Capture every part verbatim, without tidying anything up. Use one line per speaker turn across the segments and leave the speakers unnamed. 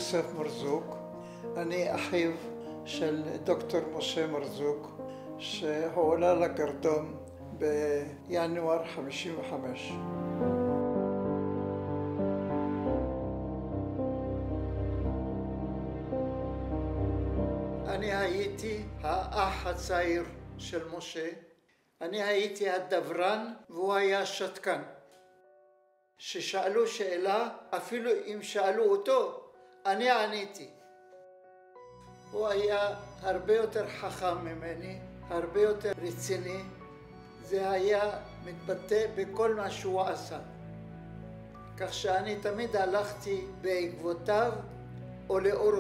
יוסף מרזוק. אני אחיו של דוקטור משה מרזוק, שהועלה לגרדום בינואר חמישים וחמש. אני הייתי האח הצעיר של משה. אני הייתי הדברן והוא היה שתקן. ששאלו שאלה, אפילו אם שאלו אותו, אני עניתי. הוא היה הרבה יותר חכם ממני, הרבה יותר רציני. זה היה מתבטא בכל מה שהוא עשה. כך שאני תמיד הלכתי בעקבותיו או לאורו.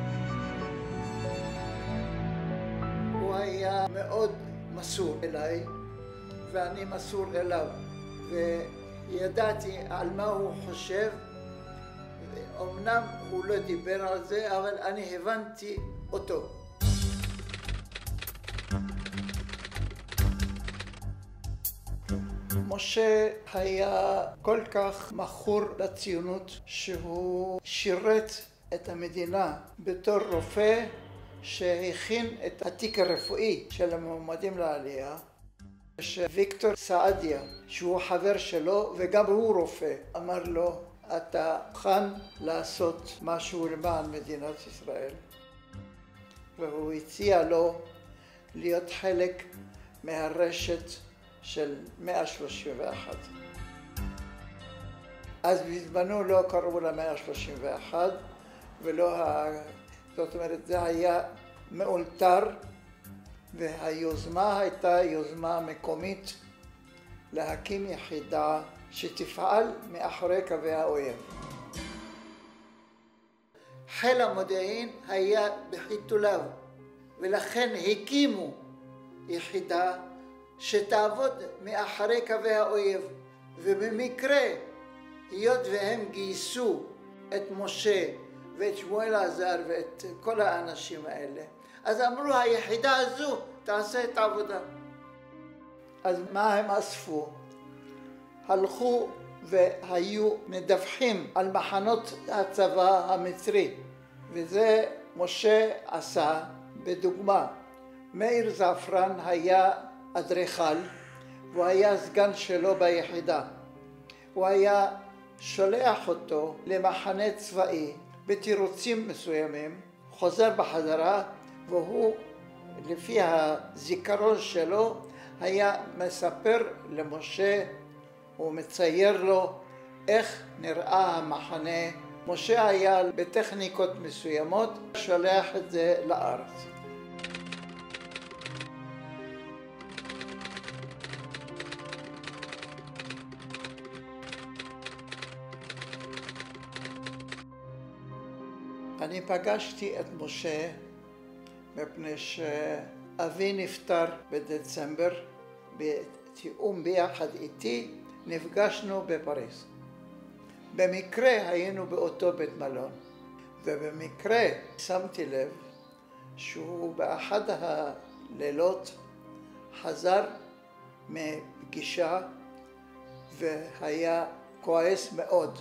הוא היה מאוד מסור אליי, ואני מסור אליו. וידעתי על מה הוא חושב. אמנם הוא לא דיבר על זה, אבל אני הבנתי אותו. משה היה כל כך מכור לציונות שהוא שירת את המדינה בתור רופא שהכין את התיק הרפואי של המועמדים לעלייה. שוויקטור סעדיה, שהוא חבר שלו וגם הוא רופא, אמר לו, אתה מוכן לעשות משהו למען מדינת ישראל? והוא הציע לו להיות חלק מהרשת של מאה שלושים ואחת. אז בזמנו לא קראו לה מאה שלושים ואחת, ולא ה... זאת אומרת, זה היה מאולתר, והיוזמה הייתה יוזמה מקומית להקים יחידה שתפעל מאחורי קווי האויב. חיל המודיעין היה בחיתוליו, ולכן הקימו יחידה שתעבוד מאחורי קווי האויב. ובמקרה, היות והם גייסו את משה ואת שמואל עזר ואת כל האנשים האלה, אז אמרו, היחידה הזו תעשה את העבודה. אז מה הם אספו? הלכו והיו מדווחים על מחנות הצבא המצרי, וזה משה עשה בדוגמה. מאיר זעפרן היה אדריכל, והוא היה סגן שלו ביחידה. הוא היה שולח אותו למחנה צבאי בתירוצים מסוימים, חוזר בחזרה, והוא לפי הזיכרון שלו היה מספר למשה, הוא מצייר לו איך נראה המחנה. משה היה בטכניקות מסוימות שולח את זה לארץ. אני פגשתי את משה מפני שאבי נפטר בדצמבר, בתיאום ביחד איתי נפגשנו בפריז. במקרה היינו באותו בית מלון, ובמקרה שמתי לב שהוא באחד הלילות חזר מפגישה והיה כועס מאוד.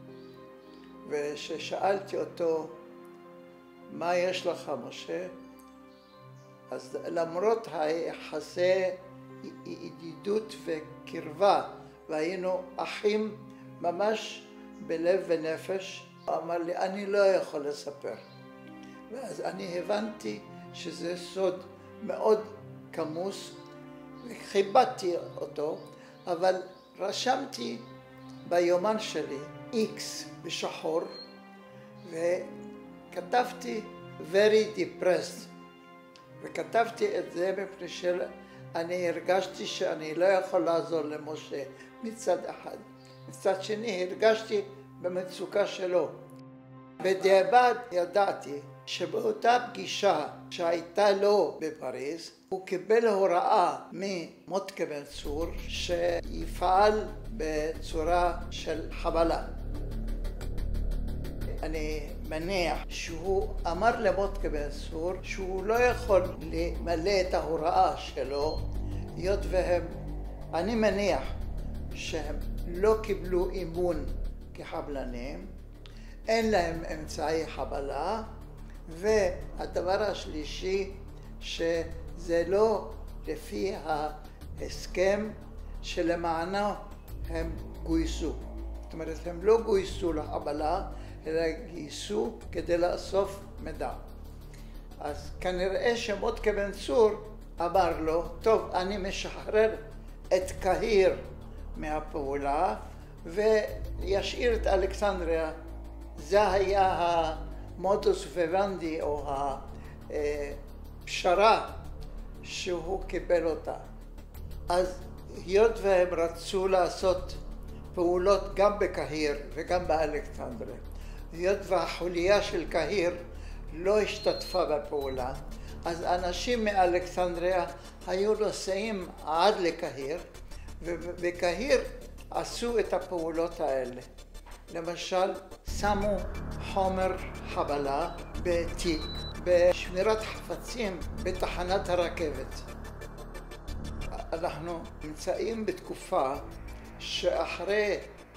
וששאלתי אותו, מה יש לך משה? אז למרות היחסי ידידות וקרבה, והיינו אחים ממש בלב ונפש, הוא אמר לי, אני לא יכול לספר. ואז אני הבנתי שזה סוד מאוד כמוס, וכיבדתי אותו, אבל רשמתי ביומן שלי איקס בשחור, וכתבתי very depressed, וכתבתי את זה מפני שאני הרגשתי שאני לא יכול לעזור למשה מצד אחד. מצד שני הרגשתי במצוקה שלו. בדיעבד ידעתי שבאותה פגישה שהייתה לו בפריז, הוא קיבל הוראה ממוטקה בן צור שיפעל בצורה של חבלה. אני מניח שהוא אמר למוטקה בן צור שהוא לא יכול למלא את ההוראה שלו, היות והם, אני מניח שהם לא קיבלו אימון כחבלנים, אין להם אמצעי חבלה, והדבר השלישי, שזה לא לפי ההסכם שלמענו הם גויסו. זאת אומרת, הם לא גויסו לחבלה, אלא גייסו כדי לאסוף מידע. אז כנראה שמודקה בן צור אמר לו, טוב, אני משחרר את קהיר מהפעולה וישאיר את אלכסנדריה. זה היה המודוס ויוונדי או הפשרה שהוא קיבל אותה. אז היות והם רצו לעשות פעולות גם בקהיר וגם באלכסנדריה, היות והחוליה של קהיר לא השתתפה בפעולה, אז אנשים מאלכסנדריה היו נוסעים עד לקהיר, ובקהיר עשו את הפעולות האלה. למשל, שמו חומר חבלה בתיק, בשמירת חפצים בתחנת הרכבת. אנחנו נמצאים בתקופה שאחרי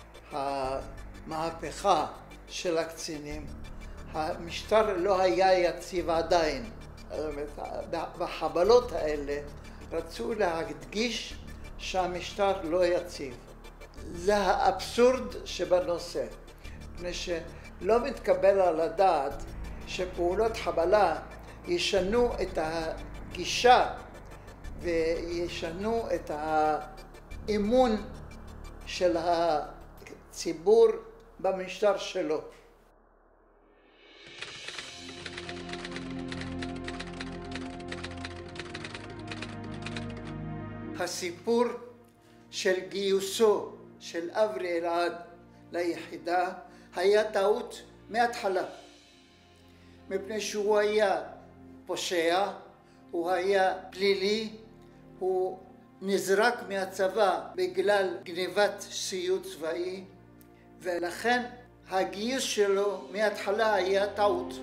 המהפכה של הקצינים, המשטר לא היה יציב עדיין. בחבלות האלה רצו להדגיש שהמשטר לא יציב. זה האבסורד שבנושא, מפני שלא מתקבל על הדעת שפעולות חבלה ישנו את הגישה וישנו את האמון של הציבור במשטר שלו. הסיפור של גיוסו של אברי אלעד ליחידה היה טעות מההתחלה, מפני שהוא היה פושע, הוא היה פלילי, הוא נזרק מהצבא בגלל גניבת ציוד צבאי, ולכן הגיוס שלו מההתחלה היה טעות.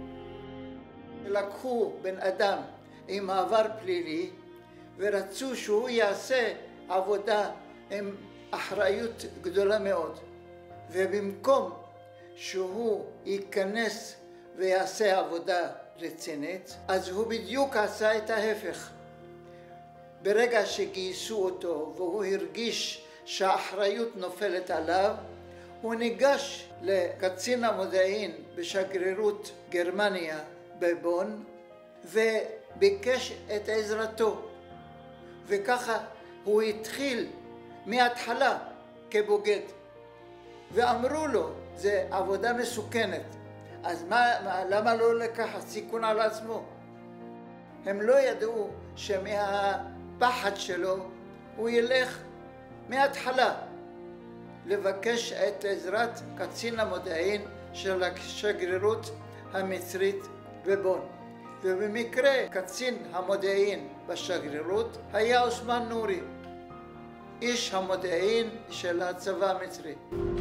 לקחו בן אדם עם עבר פלילי ורצו שהוא יעשה עבודה עם אחריות גדולה מאוד, ובמקום שהוא ייכנס ויעשה עבודה רצינית, אז הוא בדיוק עשה את ההפך. ברגע שגייסו אותו והוא הרגיש שהאחריות נופלת עליו, הוא ניגש לקצין המודיעין בשגרירות גרמניה בבון וביקש את עזרתו, וככה הוא התחיל מההתחלה כבוגד, ואמרו לו, זה עבודה מסוכנת, אז מה, למה לא לקחת סיכון על עצמו? הם לא ידעו שמהפחד שלו הוא ילך מההתחלה לבקש את עזרת קצין המודיעין של השגרירות המצרית בבון. ובמקרה קצין המודיעין בשגרירות היה עות'מאן נורי, איש המודיעין של הצבא המצרי.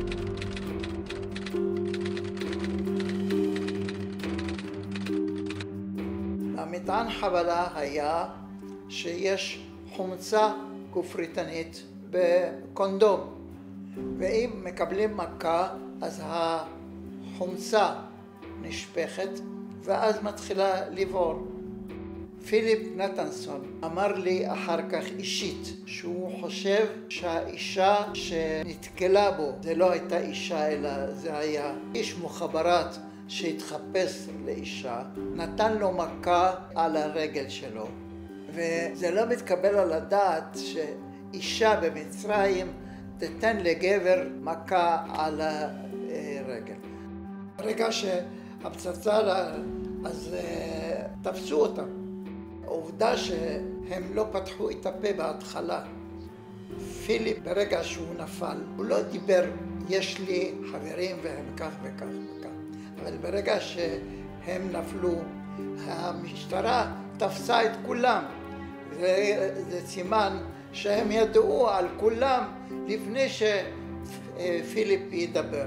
המטען חבלה היה שיש חומצה גופריתנית בקונדום, ואם מקבלים מכה אז החומצה נשפכת ואז מתחילה לבעור. פיליפ נתנסון אמר לי אחר כך אישית שהוא חושב שהאישה שנתקלה בו זה לא הייתה אישה אלא זה היה איש מוחברת שהתחפש לאישה, נתן לו מכה על הרגל שלו, וזה לא מתקבל על הדעת שאישה במצרים תתן לגבר מכה על הרגל. ברגע שהפצצה אז תפסו אותם. העובדה שהם לא פתחו את הפה בהתחלה. פיליפ ברגע שהוא נפל, הוא לא דיבר, יש לי חברים והם כך וכך וכך. אבל ברגע שהם נפלו, המשטרה תפסה את כולם. זה, זה סימן שהם ידעו על כולם לפני שפיליפ ידבר.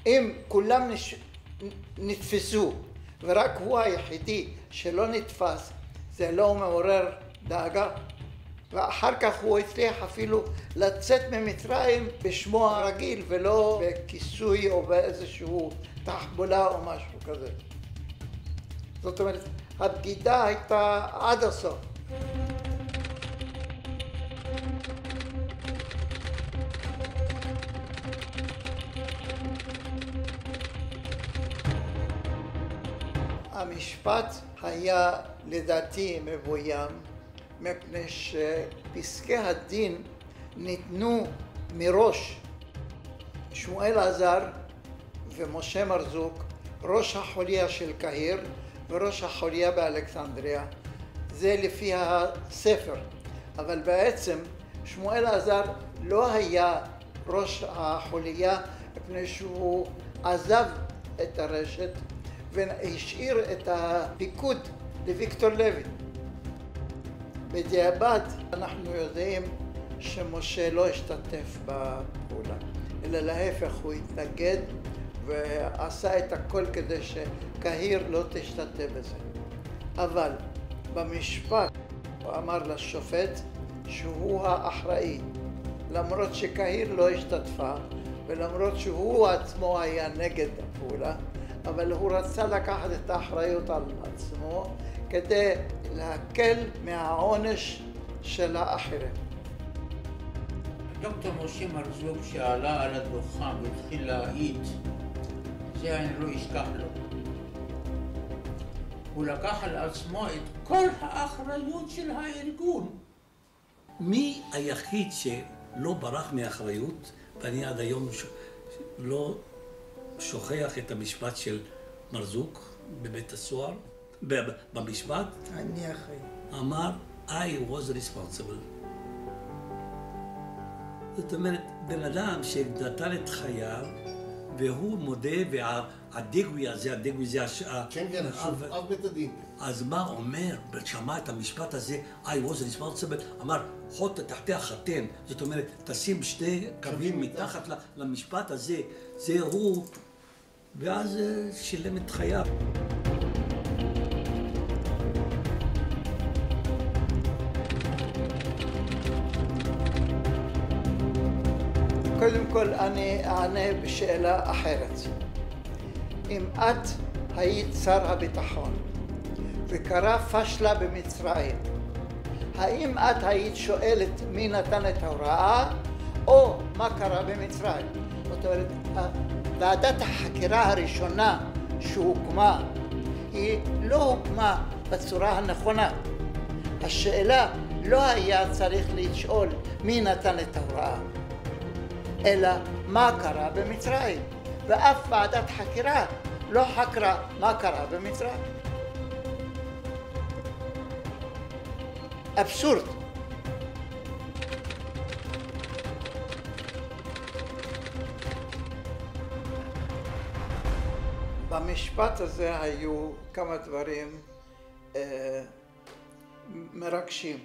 אם כולם נש... נתפסו ורק הוא היחידי שלא נתפס, זה לא מעורר דאגה? ואחר כך הוא הצליח אפילו לצאת ממצרים בשמו הרגיל ולא בכיסוי או באיזשהו תחבולה או משהו כזה. זאת אומרת, הבגידה הייתה עד הסוף. המשפט היה לדעתי מבוים מפני שפסקי הדין ניתנו מראש. שמואל עזר ומשה מרזוק, ראש החוליה של קהיר וראש החוליה באלכסנדריה, זה לפי הספר, אבל בעצם שמואל עזר לא היה ראש החוליה מפני שהוא עזב את הרשת והשאיר את הפיקוד לוויקטור לוי. בדיעבד אנחנו יודעים שמשה לא השתתף בפעולה, אלא להפך, הוא התנגד ועשה את הכל כדי שקהיר לא תשתתף בזה. אבל במשפט הוא אמר לשופט שהוא האחראי, למרות שקהיר לא השתתפה ולמרות שהוא עצמו היה נגד הפעולה, אבל הוא רצה לקחת את האחריות על עצמו כדי להקל מהעונש של האחרים.
דוקטור משה מרזוק שעלה על הדוכן והתחיל להעיד, זה אני לא אשכח לו. הוא לקח על עצמו את כל האחריות של הארגון.
מי היחיד שלא ברח מאחריות, ואני עד היום לא שוכח את המשפט של מרזוק בבית הסוהר, במשפט,
אני אחראי.
אמר, I was responsible. זאת אומרת, בן אדם שנטל את חייו, והוא מודה, והדיגוי הזה, הדיגוי זה...
כן, כן, אב בית הדין.
אז מה אומר, שמע את המשפט הזה, I was responsible, אמר, חוט תחתי החתן, זאת אומרת, תשים שני קווים מתחת למשפט הזה, זה הוא, ואז שילם את חייו.
קודם כל אני אענה בשאלה אחרת. אם את היית שר הביטחון וקרה פשלה במצרים, האם את היית שואלת מי נתן את ההוראה או מה קרה במצרים? זאת אומרת, ועדת החקירה הראשונה שהוקמה היא לא הוקמה בצורה הנכונה. השאלה לא היה צריך לשאול מי נתן את ההוראה, אלא מה קרה במצרים, ואף ועדת חקירה לא חקרה מה קרה במצרים. אבסורד. במשפט הזה היו כמה דברים אה, מרגשים.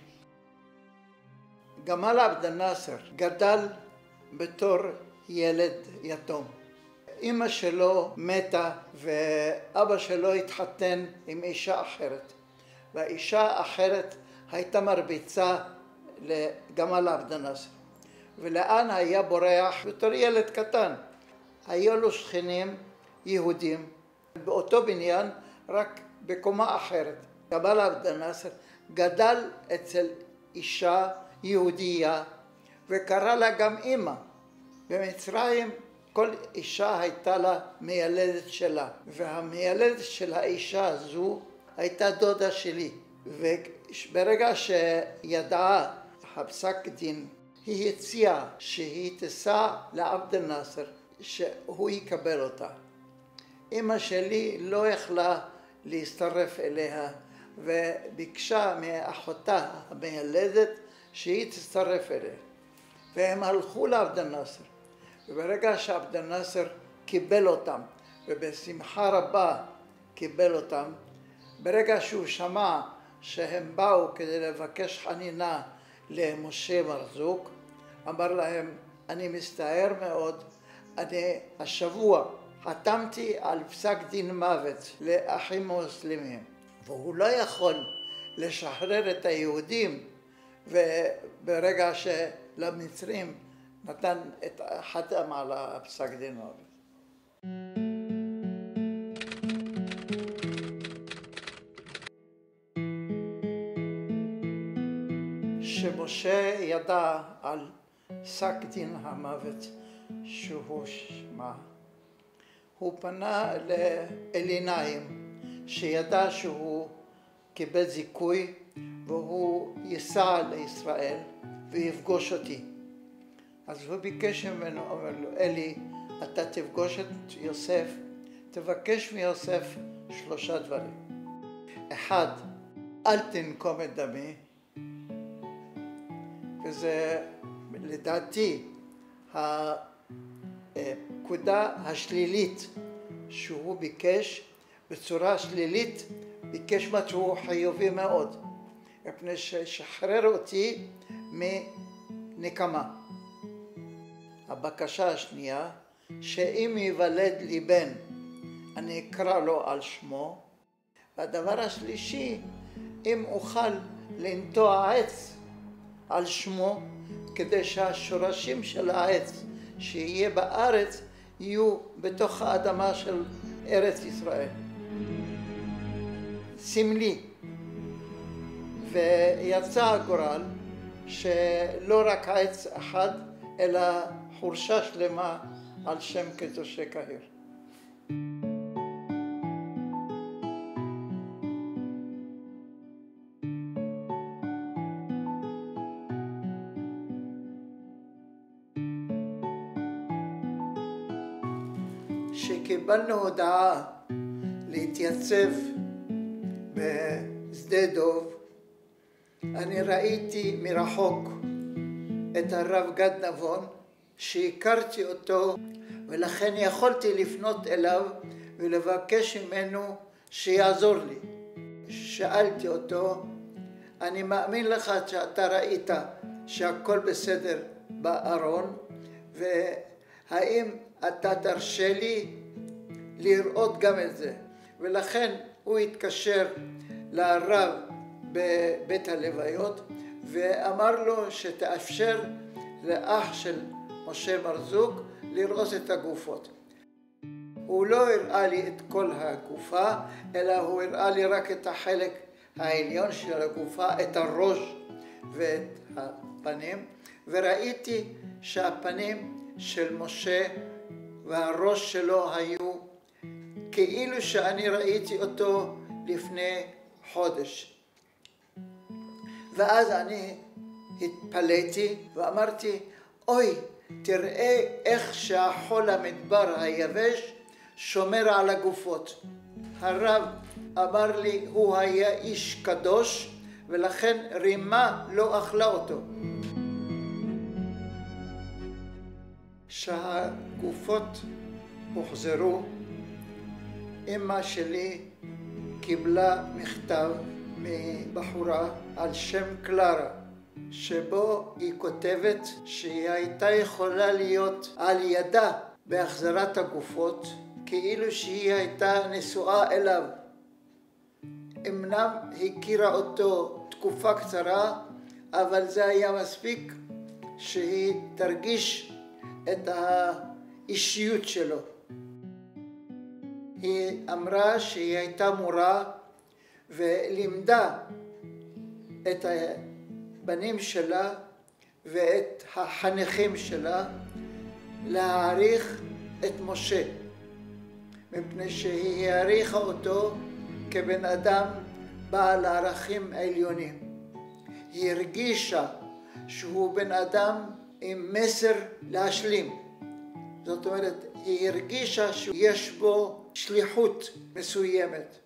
גמל עבד אל-נאצר גדל בתור ילד יתום. אמא שלו מתה ואבא שלו התחתן עם אישה אחרת, והאישה האחרת הייתה מרביצה לגמל עבד אל-נאצר. ולאן היה בורח? בתור ילד קטן. היו לו שכנים יהודים באותו בניין, רק בקומה אחרת. גמל עבד אל-נאצר גדל אצל אישה יהודייה וקרא לה גם אמא. במצרים כל אישה הייתה לה מיילדת שלה, והמיילדת של האישה הזו הייתה דודה שלי. וברגע שידעה הפסק דין, היא הציעה שהיא תיסע לעבד אל-נאצר, שהוא יקבל אותה. אמא שלי לא יכלה להצטרף אליה, וביקשה מאחותה המיילדת שהיא תצטרף אליה. והם הלכו לעבד אל-נאצר, וברגע שעבד אל-נאצר קיבל אותם, ובשמחה רבה קיבל אותם, ברגע שהוא שמע שהם באו כדי לבקש חנינה למשה מרזוק, אמר להם, אני מצטער מאוד, אני השבוע חתמתי על פסק דין מוות לאחים מוסלמים, והוא לא יכול לשחרר את היהודים, וברגע שלמצרים נתן את חתם על הפסק דין מוות. שמשה ידע על פסק דין המוות שהוא שמע, הוא פנה לאליניים שידע שהוא קיבל זיכוי והוא ייסע לישראל ויפגוש אותי. אז הוא ביקש ממנו, אומר לו, אלי, אתה תפגוש את יוסף, תבקש מיוסף שלושה דברים. אחד, אל תנקום את דמי, וזה לדעתי הפקודה השלילית שהוא ביקש בצורה שלילית, ביקש משהו חיובי מאוד, מפני ששחרר אותי מנקמה. הבקשה השנייה, שאם ייוולד לי בן אני אקרא לו על שמו. והדבר השלישי, אם אוכל לנטוע עץ על שמו, כדי שהשורשים של העץ שיהיה בארץ יהיו בתוך האדמה של ארץ ישראל. סמלי. ויצא הגורל שלא רק עץ אחד, אלא חורשה שלמה על שם קדושי קהיר. שקיבלנו הודעה להתייצב בשדה דוב, אני ראיתי מרחוק את הרב גד נבון, שהכרתי אותו, ולכן יכולתי לפנות אליו ולבקש ממנו שיעזור לי. שאלתי אותו, אני מאמין לך שאתה ראית שהכל בסדר בארון, והאם אתה תרשה לי לראות גם את זה? ולכן הוא התקשר לרב בבית הלוויות ואמר לו שתאפשר לאח של משה מרזוק לראות את הגופות. הוא לא הראה לי את כל הגופה, אלא הוא הראה לי רק את החלק העליון של הגופה, את הראש ואת הפנים, וראיתי שהפנים של משה והראש שלו היו כאילו שאני ראיתי אותו לפני חודש. ואז אני התפלאתי ואמרתי, אוי, תראה איך שהחול המדבר היבש שומר על הגופות. הרב אמר לי, הוא היה איש קדוש, ולכן רימה לא אכלה אותו. שהגופות הוחזרו, אמא שלי קיבלה מכתב מבחורה על שם קלרה, שבו היא כותבת שהיא הייתה יכולה להיות על ידה בהחזרת הגופות, כאילו שהיא הייתה נשואה אליו. אמנם הכירה אותו תקופה קצרה, אבל זה היה מספיק שהיא תרגיש את האישיות שלו. היא אמרה שהיא הייתה מורה ולימדה את הבנים שלה ואת החניכים שלה להעריך את משה, מפני שהיא העריכה אותו כבן אדם בעל ערכים עליונים. היא הרגישה שהוא בן אדם עם מסר להשלים. זאת אומרת, היא הרגישה שיש בו שליחות מסוימת.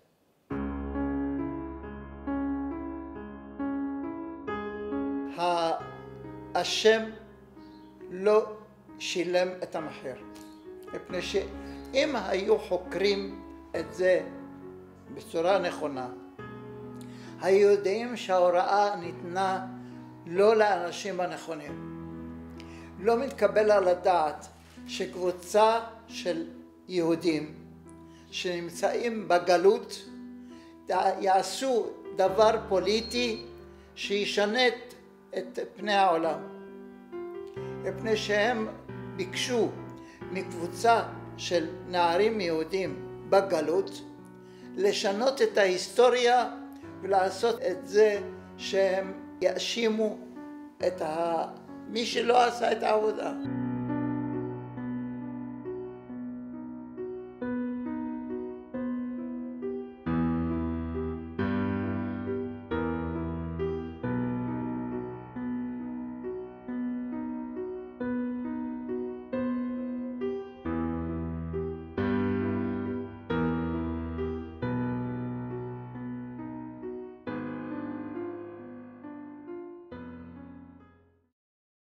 השם לא שילם את המחיר, מפני שאם היו חוקרים את זה בצורה נכונה, היו יודעים שההוראה ניתנה לא לאנשים הנכונים. לא מתקבל על הדעת שקבוצה של יהודים שנמצאים בגלות יעשו דבר פוליטי שישנה את פני העולם, מפני שהם ביקשו מקבוצה של נערים יהודים בגלות לשנות את ההיסטוריה ולעשות את זה שהם יאשימו את מי שלא עשה את העבודה.